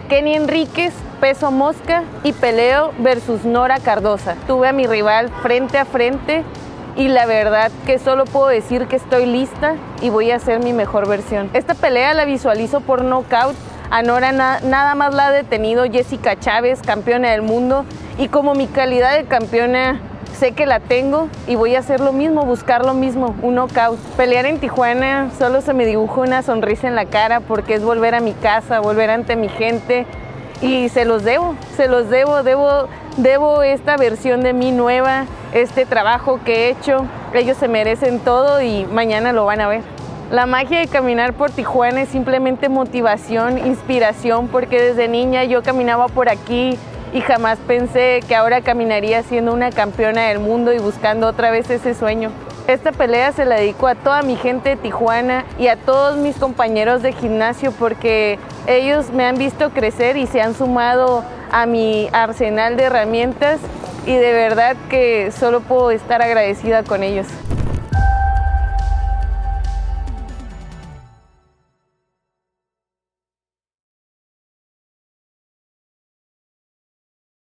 Kenny Enríquez, peso mosca, y peleo versus Nora Cardosa. Tuve a mi rival frente a frente y la verdad que solo puedo decir que estoy lista y voy a hacer mi mejor versión. Esta pelea la visualizo por nocaut. A Nora nada más la ha detenido Jessica Chávez, campeona del mundo, y como mi calidad de campeona sé que la tengo y voy a hacer lo mismo, buscar lo mismo, un knockout. Pelear en Tijuana solo se me dibuja una sonrisa en la cara porque es volver a mi casa, volver ante mi gente y se los debo esta versión de mí nueva, este trabajo que he hecho. Ellos se merecen todo y mañana lo van a ver. La magia de caminar por Tijuana es simplemente motivación, inspiración, porque desde niña yo caminaba por aquí y jamás pensé que ahora caminaría siendo una campeona del mundo y buscando otra vez ese sueño. Esta pelea se la dedico a toda mi gente de Tijuana y a todos mis compañeros de gimnasio porque ellos me han visto crecer y se han sumado a mi arsenal de herramientas y de verdad que solo puedo estar agradecida con ellos.